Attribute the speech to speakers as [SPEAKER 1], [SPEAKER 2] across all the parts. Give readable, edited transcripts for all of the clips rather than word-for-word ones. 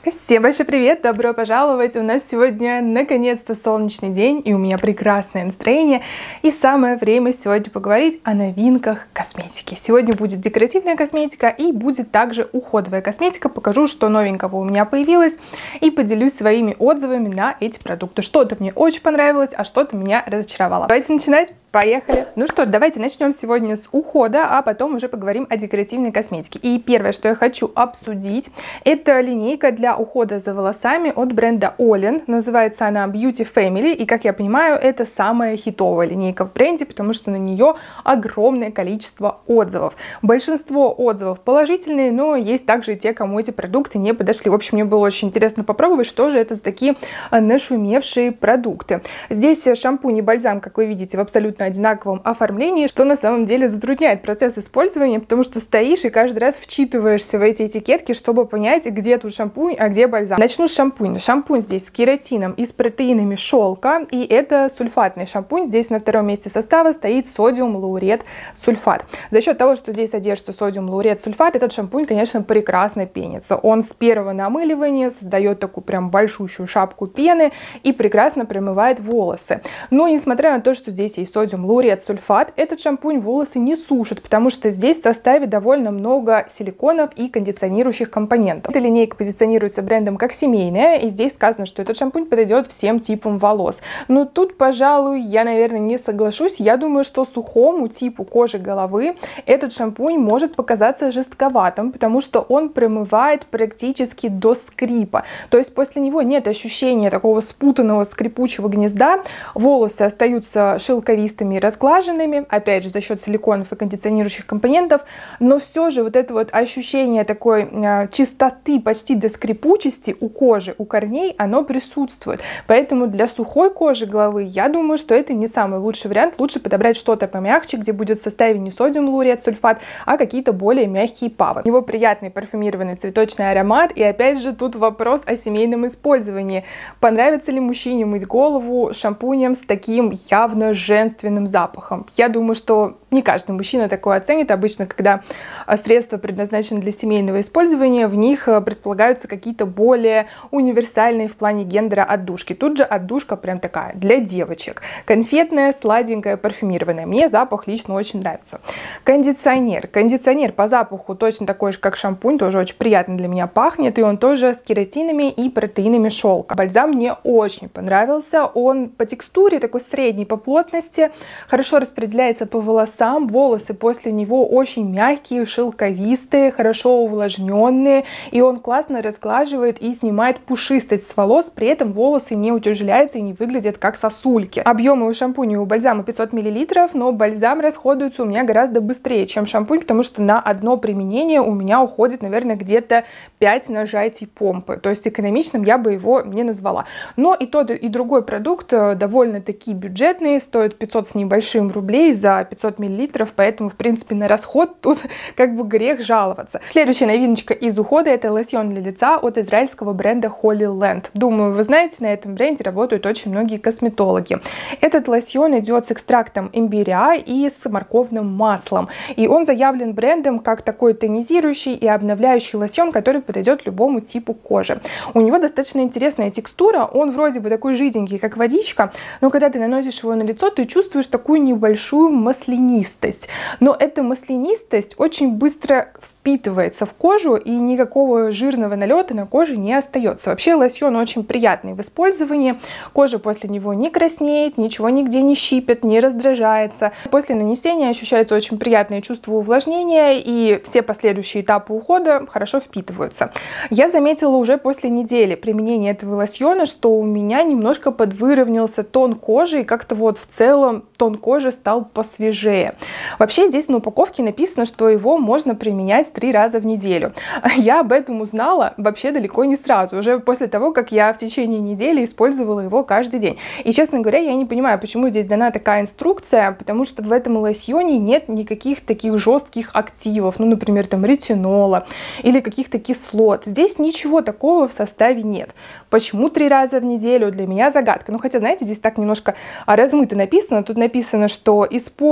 [SPEAKER 1] Всем большой привет, добро пожаловать! У нас сегодня наконец-то солнечный день, и у меня прекрасное настроение. И самое время сегодня поговорить о новинках косметики. Сегодня будет декоративная косметика и будет также уходовая косметика. Покажу, что новенького у меня появилось, и поделюсь своими отзывами на эти продукты. Что-то мне очень понравилось, а что-то меня разочаровало. Давайте начинать! Поехали! Ну что ж, давайте начнем сегодня с ухода, а потом уже поговорим о декоративной косметике. И первое, что я хочу обсудить, это линейка для ухода за волосами от бренда Olin. Называется она Beauty Family, и, как я понимаю, это самая хитовая линейка в бренде, потому что на нее огромное количество отзывов. Большинство отзывов положительные, но есть также и те, кому эти продукты не подошли. В общем, мне было очень интересно попробовать, что же это за такие нашумевшие продукты. Здесь шампунь и бальзам, как вы видите, в абсолютно одинаковом оформлении, что на самом деле затрудняет процесс использования, потому что стоишь и каждый раз вчитываешься в эти этикетки, чтобы понять, где тут шампунь, а где бальзам. Начну с шампуня. Шампунь здесь с кератином и с протеинами шелка, и это сульфатный шампунь. Здесь на втором месте состава стоит содиум лаурет сульфат. За счет того, что здесь содержится содиум лаурет сульфат, этот шампунь, конечно, прекрасно пенится. Он с первого намыливания создает такую прям большущую шапку пены и прекрасно промывает волосы. Но несмотря на то, что здесь есть содиум лаурет сульфат, этот шампунь волосы не сушит, потому что здесь в составе довольно много силиконов и кондиционирующих компонентов. Эта линейка позиционируется брендом как семейная, и здесь сказано, что этот шампунь подойдет всем типам волос. Но тут, пожалуй, я, наверное, не соглашусь. Я думаю, что сухому типу кожи головы этот шампунь может показаться жестковатым, потому что он промывает практически до скрипа. То есть после него нет ощущения такого спутанного скрипучего гнезда, волосы остаются шелковистыми и разглаженными, опять же, за счет силиконов и кондиционирующих компонентов, но все же вот это вот ощущение такой чистоты почти до скрипучести у кожи, у корней, оно присутствует. Поэтому для сухой кожи головы, я думаю, что это не самый лучший вариант. Лучше подобрать что-то помягче, где будет в составе не содиум лаурет сульфат, а какие-то более мягкие павы. У него приятный парфюмированный цветочный аромат, и опять же тут вопрос о семейном использовании. Понравится ли мужчине мыть голову шампунем с таким явно женственным запахом? Я думаю, что не каждый мужчина такое оценит. Обычно, когда средства предназначены для семейного использования, в них предполагаются какие-то более универсальные в плане гендера отдушки. Тут же отдушка прям такая для девочек. Конфетная, сладенькая, парфюмированная. Мне запах лично очень нравится. Кондиционер. Кондиционер по запаху точно такой же, как шампунь, тоже очень приятно для меня пахнет, и он тоже с кератинами и протеинами шелка. Бальзам мне очень понравился. Он по текстуре такой средний по плотности, хорошо распределяется по волосам. Волосы после него очень мягкие, шелковистые, хорошо увлажненные, и он классно разглаживает и снимает пушистость с волос, при этом волосы не утяжеляются и не выглядят как сосульки. Объемы у шампуня и у бальзама 500 мл, но бальзам расходуется у меня гораздо быстрее, чем шампунь, потому что на одно применение у меня уходит, наверное, где-то 5 нажатий помпы, то есть экономичным я бы его не назвала. Но и тот, и другой продукт довольно-таки бюджетные, стоят 500 с небольшим рублей за 500 мл, поэтому, в принципе, на расход тут как бы грех жаловаться. Следующая новиночка из ухода — это лосьон для лица от израильского бренда Holy Land. Думаю, вы знаете, на этом бренде работают очень многие косметологи. Этот лосьон идет с экстрактом имбиря и с морковным маслом, и он заявлен брендом как такой тонизирующий и обновляющий лосьон, который подойдет любому типу кожи. У него достаточно интересная текстура, он вроде бы такой жиденький, как водичка, но когда ты наносишь его на лицо, ты чувствуешь такую небольшую маслянистость. Но эта маслянистость очень быстро впитывается в кожу, и никакого жирного налета на коже не остается. Вообще лосьон очень приятный в использовании. Кожа после него не краснеет, ничего нигде не щипет, не раздражается. После нанесения ощущается очень приятное чувство увлажнения, и все последующие этапы ухода хорошо впитываются. Я заметила уже после недели применения этого лосьона, что у меня немножко подвыровнялся тон кожи, и как-то вот в целом тон кожи стал посвежее. Вообще здесь на упаковке написано, что его можно применять 3 раза в неделю. Я об этом узнала вообще далеко не сразу, уже после того, как я в течение недели использовала его каждый день. И, честно говоря, я не понимаю, почему здесь дана такая инструкция, потому что в этом лосьоне нет никаких таких жестких активов, ну, например, там ретинола или каких-то кислот. Здесь ничего такого в составе нет. Почему 3 раза в неделю? Для меня загадка. Ну, хотя, знаете, здесь так немножко размыто написано. Тут написано, что использовать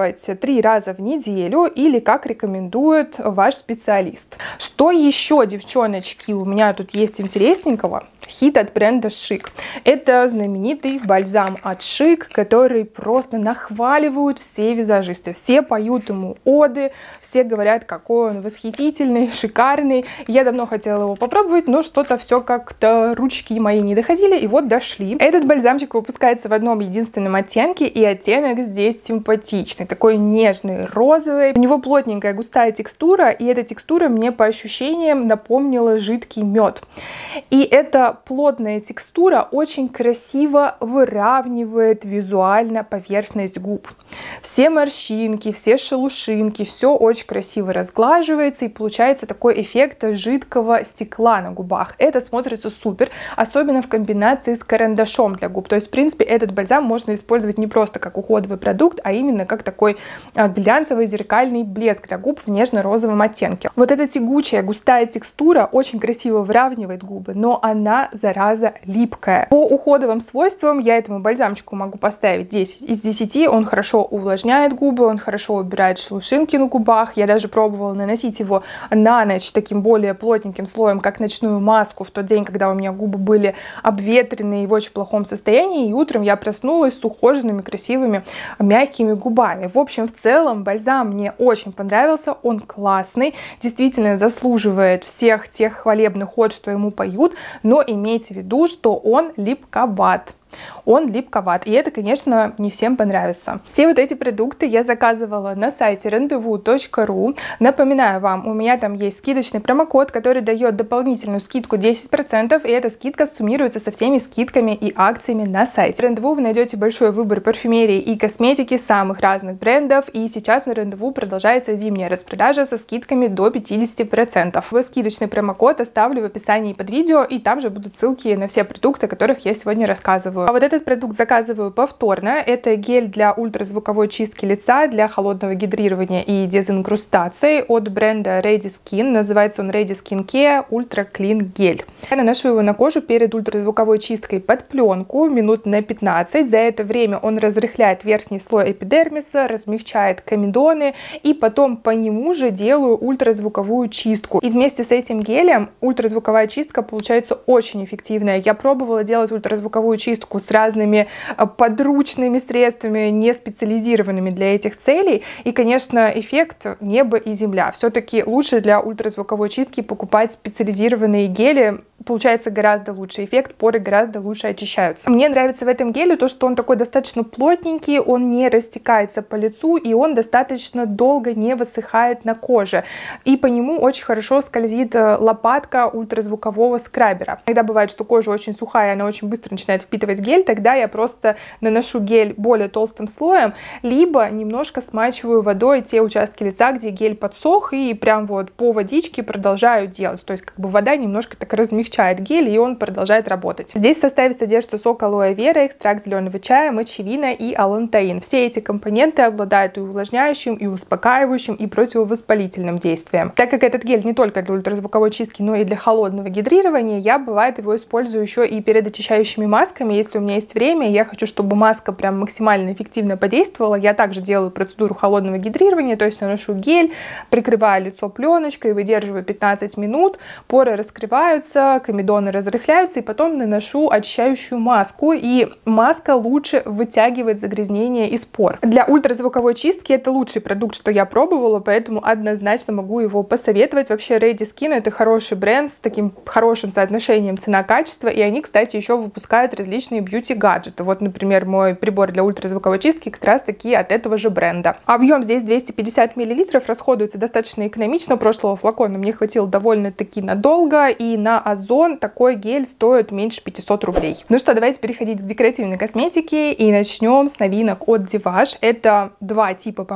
[SPEAKER 1] делать 3 раза в неделю или как рекомендует ваш специалист. Что еще, девчоночки, у меня тут есть интересненького? Хит от бренда Шик. Это знаменитый бальзам от Шик, который просто нахваливают все визажисты. Все поют ему оды, все говорят, какой он восхитительный, шикарный. Я давно хотела его попробовать, но что-то все как-то ручки мои не доходили, и вот дошли. Этот бальзамчик выпускается в одном единственном оттенке, и оттенок здесь симпатичный, такой нежный, розовый. У него плотненькая густая текстура, и эта текстура мне по ощущениям напомнила жидкий мед. И эта плотная текстура очень красиво выравнивает визуально поверхность губ. Все морщинки, все шелушинки, все очень красиво разглаживается, и получается такой эффект жидкого стекла на губах. Это смотрится супер, особенно в комбинации с карандашом для губ. То есть, в принципе, этот бальзам можно использовать не просто как уходовый продукт, а именно как такой глянцевый зеркальный блеск для губ в нежно-розовом оттенке. Вот эта тягучая, густая текстура очень красиво выравнивает губы, но она, зараза, липкая. По уходовым свойствам я этому бальзамчику могу поставить 10 из 10. Он хорошо увлажняет губы, он хорошо убирает шелушинки на губах. Я даже пробовала наносить его на ночь таким более плотненьким слоем, как ночную маску, в тот день, когда у меня губы были обветренные и в очень плохом состоянии, и утром я проснулась с ухоженными, красивыми, мягкими губами. В общем, в целом, бальзам мне очень понравился, он классный, действительно заслуживает всех тех хвалебных от, что ему поют, но имейте в виду, что он липковат. Он липковат, и это, конечно, не всем понравится. Все вот эти продукты я заказывала на сайте rendezvous.ru. Напоминаю вам, у меня там есть скидочный промокод, который дает дополнительную скидку 10%, и эта скидка суммируется со всеми скидками и акциями на сайте. В Rendezvous вы найдете большой выбор парфюмерии и косметики самых разных брендов, и сейчас на Rendezvous продолжается зимняя распродажа со скидками до 50%. Свой скидочный промокод оставлю в описании под видео, и там же будут ссылки на все продукты, о которых я сегодня рассказываю. А вот этот продукт заказываю повторно. Это гель для ультразвуковой чистки лица, для холодного гидрирования и дезинкрустации от бренда Ready Skin. Называется он Ready Skin Care Ultra Clean Gel. Я наношу его на кожу перед ультразвуковой чисткой под пленку минут на 15. За это время он разрыхляет верхний слой эпидермиса, размягчает комедоны, и потом по нему же делаю ультразвуковую чистку. И вместе с этим гелем ультразвуковая чистка получается очень эффективная. Я пробовала делать ультразвуковую чистку с разными подручными средствами, не специализированными для этих целей. И, конечно, эффект небо и земля. Все-таки лучше для ультразвуковой чистки покупать специализированные гели. Получается гораздо лучше эффект, поры гораздо лучше очищаются. Мне нравится в этом геле то, что он такой достаточно плотненький, он не растекается по лицу, и он достаточно долго не высыхает на коже. И по нему очень хорошо скользит лопатка ультразвукового скрабера. Иногда бывает, что кожа очень сухая, она очень быстро начинает впитывать гель, тогда я просто наношу гель более толстым слоем, либо немножко смачиваю водой те участки лица, где гель подсох, и прям вот по водичке продолжаю делать. То есть как бы вода немножко так размягчает гель, и он продолжает работать. Здесь в составе содержится сок алоэ вера, экстракт зеленого чая, мочевина и алантаин. Все эти компоненты обладают и увлажняющим, и успокаивающим, и противовоспалительным действием. Так как этот гель не только для ультразвуковой чистки, но и для холодного гидрирования, я, бывает, его использую еще и перед очищающими масками. Если у меня есть время, я хочу, чтобы маска прям максимально эффективно подействовала, я также делаю процедуру холодного гидрирования, то есть наношу гель, прикрываю лицо пленочкой, выдерживаю 15 минут, поры раскрываются, комедоны разрыхляются, и потом наношу очищающую маску, и маска лучше вытягивает загрязнение из пор. Для ультразвуковой чистки это лучший продукт, что я пробовала, поэтому однозначно могу его посоветовать. Вообще Ready Skin это хороший бренд с таким хорошим соотношением цена-качество, и они, кстати, еще выпускают различные бьюти-гаджеты. Вот, например, мой прибор для ультразвуковой чистки как раз таки от этого же бренда. Объем здесь 250 мл, расходуется достаточно экономично. Прошлого флакона мне хватило довольно-таки надолго, и на Озон такой гель стоит меньше 500 рублей. Ну что, давайте переходить к декоративной косметике, и начнем с новинок от Divash. Это два типа помад.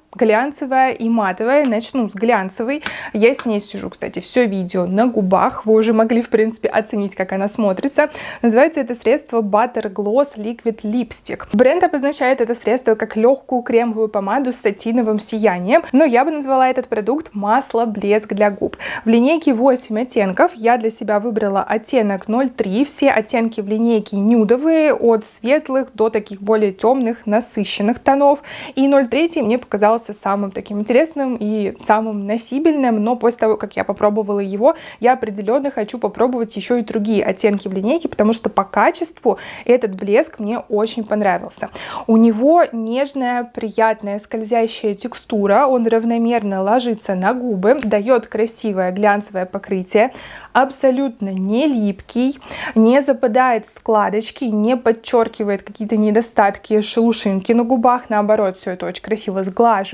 [SPEAKER 1] глянцевая и матовая. Начну с глянцевой. Я с ней сижу, кстати, все видео на губах. Вы уже могли, в принципе, оценить, как она смотрится. Называется это средство Butter Gloss Liquid Lipstick. Бренд обозначает это средство как легкую кремовую помаду с сатиновым сиянием, но я бы назвала этот продукт масло-блеск для губ. В линейке 8 оттенков. Я для себя выбрала оттенок 03. Все оттенки в линейке нюдовые, от светлых до таких более темных, насыщенных тонов. И 03 мне показался самым таким интересным и самым носибельным, но после того, как я попробовала его, я определенно хочу попробовать еще и другие оттенки в линейке, потому что по качеству этот блеск мне очень понравился. У него нежная, приятная, скользящая текстура, он равномерно ложится на губы, дает красивое глянцевое покрытие, абсолютно не липкий, не западает в складочки, не подчеркивает какие-то недостатки, шелушинки на губах, наоборот, все это очень красиво сглаживается,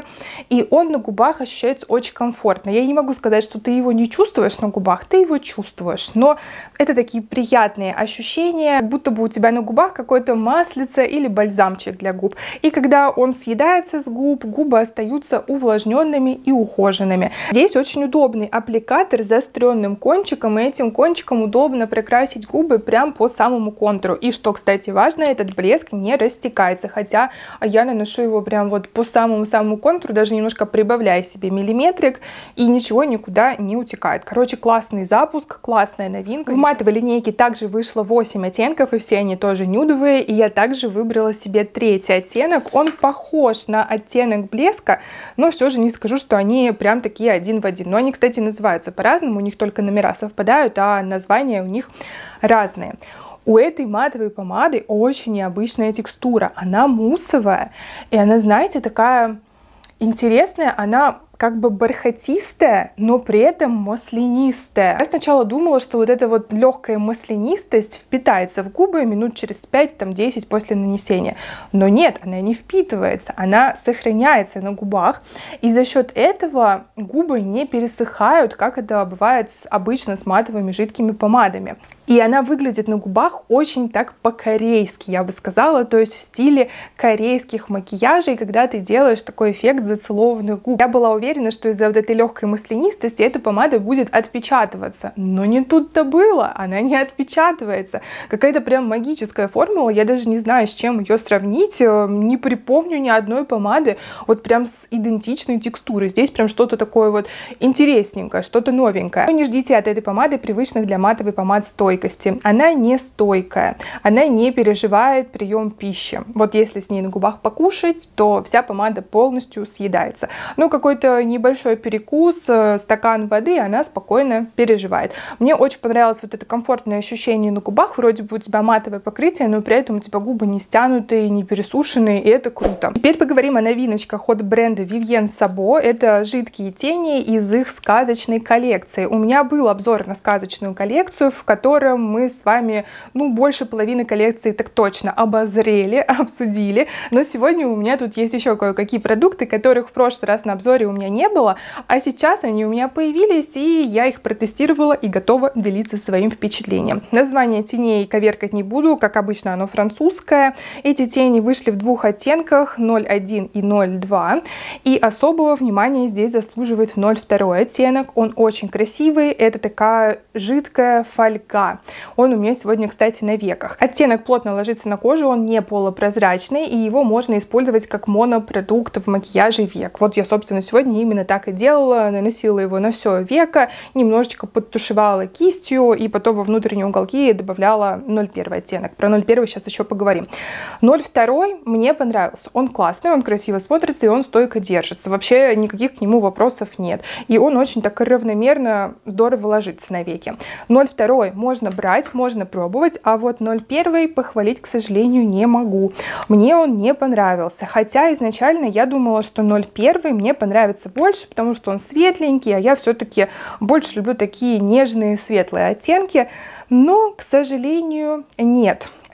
[SPEAKER 1] и он на губах ощущается очень комфортно. Я не могу сказать, что ты его не чувствуешь на губах, ты его чувствуешь, но это такие приятные ощущения, как будто бы у тебя на губах какое-то маслице или бальзамчик для губ. И когда он съедается с губ, губы остаются увлажненными и ухоженными. Здесь очень удобный аппликатор с заостренным кончиком, и этим кончиком удобно прокрасить губы прям по самому контуру. И что, кстати, важно, этот блеск не растекается, хотя я наношу его прям вот по самому контуру, даже немножко прибавляя себе миллиметрик, и ничего никуда не утекает. Короче, классный запуск, классная новинка. В матовой линейке также вышло 8 оттенков, и все они тоже нюдовые, и я также выбрала себе 3-й оттенок. Он похож на оттенок блеска, но все же не скажу, что они прям такие один в один. Но они, кстати, называются по-разному, у них только номера совпадают, а названия у них разные. У этой матовой помады очень необычная текстура. Она муссовая, и она, знаете, такая интересная, она как бы бархатистая, но при этом маслянистая. Я сначала думала, что вот эта вот легкая маслянистость впитается в губы минут через 5-10 после нанесения. Но нет, она не впитывается, она сохраняется на губах, и за счет этого губы не пересыхают, как это бывает обычно с матовыми жидкими помадами. И она выглядит на губах очень так по-корейски, я бы сказала, то есть в стиле корейских макияжей, когда ты делаешь такой эффект зацелованных губ. Я была уверена, что из-за вот этой легкой маслянистости эта помада будет отпечатываться, но не тут-то было, она не отпечатывается. Какая-то прям магическая формула, я даже не знаю, с чем ее сравнить, не припомню ни одной помады вот прям с идентичной текстурой. Здесь прям что-то такое вот интересненькое, что-то новенькое. Но не ждите от этой помады привычных для матовой помад стойкости. Она не стойкая, она не переживает прием пищи. Вот если с ней на губах покушать, то вся помада полностью съедается. Но какой-то небольшой перекус, стакан воды, она спокойно переживает. Мне очень понравилось вот это комфортное ощущение на губах. Вроде бы у тебя матовое покрытие, но при этом у тебя губы не стянутые, не пересушенные, и это круто. Теперь поговорим о новиночках от бренда Vivienne Sabo. Это жидкие тени из их сказочной коллекции. У меня был обзор на сказочную коллекцию, в которой мы с вами, больше половины коллекции так точно обозрели, обсудили, но сегодня у меня тут есть еще кое-какие продукты, которых в прошлый раз на обзоре у меня не было, а сейчас они у меня появились, и я их протестировала и готова делиться своим впечатлением. Название теней коверкать не буду, как обычно оно французское. Эти тени вышли в 2 оттенках, 01 и 02, и особого внимания здесь заслуживает 02 оттенок. Он очень красивый, это такая жидкая фольга. Он у меня сегодня, кстати, на веках. Оттенок плотно ложится на кожу, он не полупрозрачный, и его можно использовать как монопродукт в макияже век. Вот я, собственно, сегодня именно так и делала, наносила его на все веко, немножечко подтушевала кистью, и потом во внутренние уголки добавляла 01 оттенок. Про 01 сейчас еще поговорим. 02 мне понравился. Он классный, он красиво смотрится, и он стойко держится. Вообще никаких к нему вопросов нет. И он очень так равномерно здорово ложится на веки. 02 можно брать, можно пробовать, а вот 01 похвалить, к сожалению, не могу. Мне он не понравился, хотя изначально я думала, что 01 мне понравится больше, потому что он светленький, а я все-таки больше люблю такие нежные светлые оттенки, но, к сожалению, нет.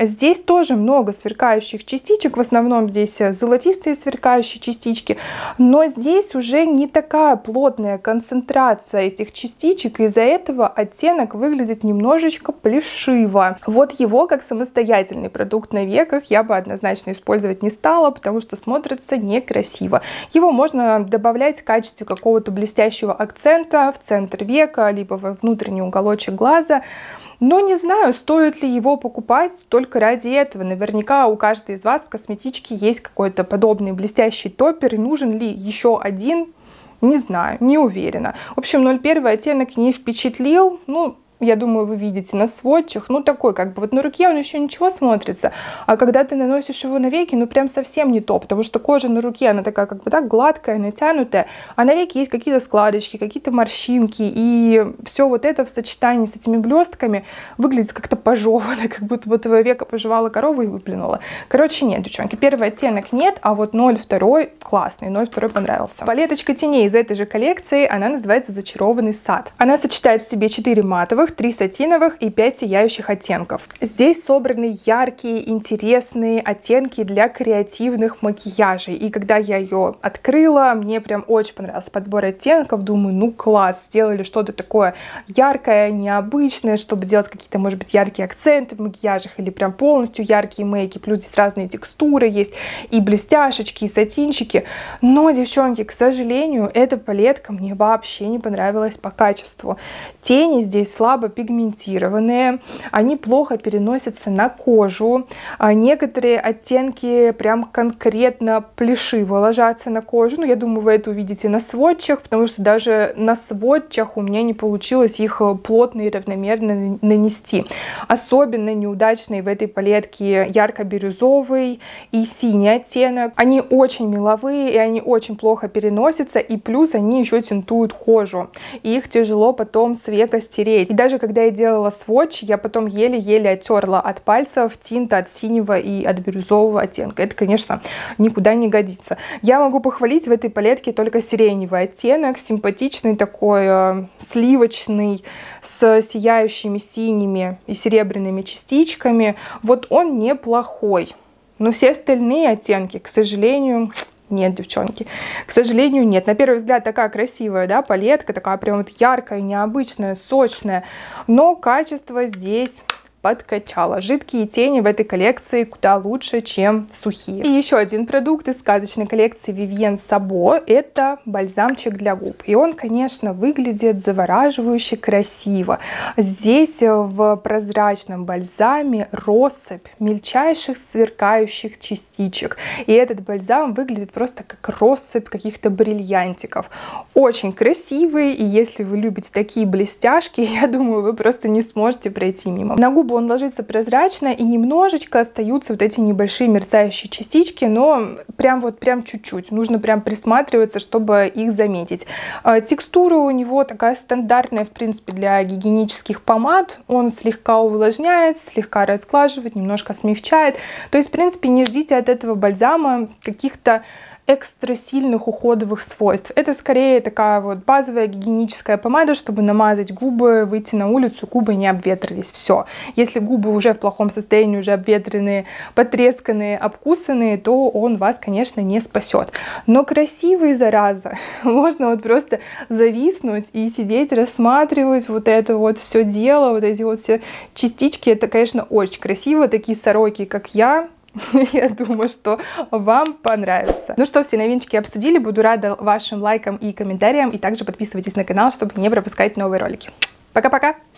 [SPEAKER 1] Здесь тоже много сверкающих частичек, в основном здесь золотистые сверкающие частички, но здесь уже не такая плотная концентрация этих частичек, и из-за этого оттенок выглядит немножечко плешиво. Вот его как самостоятельный продукт на веках я бы однозначно использовать не стала, потому что смотрится некрасиво. Его можно добавлять в качестве какого-то блестящего акцента в центр века, либо во внутренний уголочек глаза. Но не знаю, стоит ли его покупать только ради этого. Наверняка у каждой из вас в косметичке есть какой-то подобный блестящий топпер, и нужен ли еще один, не знаю, не уверена. В общем, 01 оттенок не впечатлил, ну, я думаю, вы видите на сводчах, ну такой как бы вот на руке он еще ничего смотрится, а когда ты наносишь его на веки, ну прям совсем не то, потому что кожа на руке, она такая как бы так гладкая, натянутая, а на веки есть какие-то складочки, какие-то морщинки, и все вот это в сочетании с этими блестками выглядит как-то пожеванно, как будто бы твое веко пожевала корова и выплюнула. Короче, нет, девчонки, первый оттенок нет, а вот 02 классный, 02 понравился. Палеточка теней из этой же коллекции, она называется «Зачарованный сад». Она сочетает в себе 4 матовых, 3 сатиновых и 5 сияющих оттенков. Здесь собраны яркие, интересные оттенки для креативных макияжей. И когда я ее открыла, мне прям очень понравился подбор оттенков. Думаю, ну класс, сделали что-то такое яркое, необычное, чтобы делать какие-то, может быть, яркие акценты в макияжах или прям полностью яркие мейки. Плюс здесь разные текстуры есть, и блестяшечки, и сатинчики. Но, девчонки, к сожалению, эта палетка мне вообще не понравилась по качеству. Тени здесь слабо пигментированные, они плохо переносятся на кожу, некоторые оттенки прям конкретно плешиво ложатся на кожу, ну я думаю, вы это увидите на сводчах, потому что даже на сводчах у меня не получилось их плотно и равномерно нанести. Особенно неудачный в этой палетке ярко-бирюзовый и синий оттенок. Они очень меловые и они очень плохо переносятся, и плюс они еще тинтуют кожу, и их тяжело потом с века стереть. И даже когда я делала сводч, я потом еле-еле оттерла от пальцев тинт от синего и от бирюзового оттенка. Это, конечно, никуда не годится. Я могу похвалить в этой палетке только сиреневый оттенок, симпатичный такой, сливочный, с сияющими синими и серебряными частичками. Вот он неплохой. Но все остальные оттенки, к сожалению... Нет, девчонки, к сожалению, нет. На первый взгляд такая красивая, да, палетка, такая прям вот яркая, необычная, сочная, но качество здесь подкачала. Жидкие тени в этой коллекции куда лучше, чем сухие. И еще один продукт из сказочной коллекции Vivienne Sabo — это бальзамчик для губ. И он, конечно, выглядит завораживающе красиво. Здесь в прозрачном бальзаме россыпь мельчайших сверкающих частичек. И этот бальзам выглядит просто как россыпь каких-то бриллиантиков. Очень красивый, и если вы любите такие блестяшки, я думаю, вы просто не сможете пройти мимо. На губы он ложится прозрачно, и немножечко остаются вот эти небольшие мерцающие частички, но прям чуть-чуть. Нужно прям присматриваться, чтобы их заметить. Текстура у него такая стандартная, в принципе, для гигиенических помад. Он слегка увлажняет, слегка разглаживает, немножко смягчает. То есть, в принципе, не ждите от этого бальзама каких-то экстра сильных уходовых свойств. Это скорее такая вот базовая гигиеническая помада, чтобы намазать губы, выйти на улицу, губы не обветрились. Все. Если губы уже в плохом состоянии, уже обветренные, потресканные, обкусанные, то он вас, конечно, не спасет. Но красивый, зараза. Можно вот просто зависнуть и сидеть, рассматривать вот это вот все дело, вот эти вот все частички. Это, конечно, очень красиво. Такие сороки, как я думаю, что вам понравится. Ну что, все новиночки обсудили. Буду рада вашим лайкам и комментариям. И также подписывайтесь на канал, чтобы не пропускать новые ролики. Пока-пока!